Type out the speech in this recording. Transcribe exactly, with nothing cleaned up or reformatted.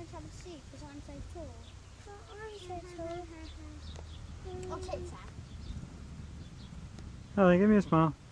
always have a seat because I'm so tall. But I'm so tall. I'll take that. Oh, give me a smile.